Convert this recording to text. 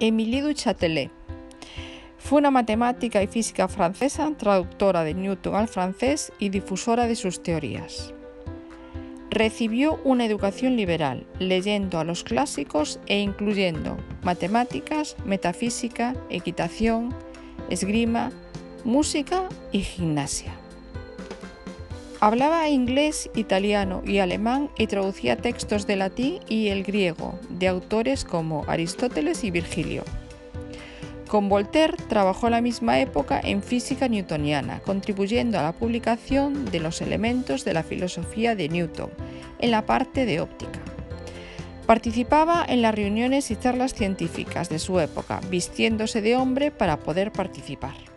Émilie du Châtelet. Fue una matemática y física francesa, traductora de Newton al francés y difusora de sus teorías. Recibió una educación liberal, leyendo a los clásicos e incluyendo matemáticas, metafísica, equitación, esgrima, música y gimnasia. Hablaba inglés, italiano y alemán y traducía textos de latín y el griego de autores como Aristóteles y Virgilio. Con Voltaire trabajó en la misma época en física newtoniana, contribuyendo a la publicación de los elementos de la filosofía de Newton en la parte de óptica. Participaba en las reuniones y charlas científicas de su época, vistiéndose de hombre para poder participar.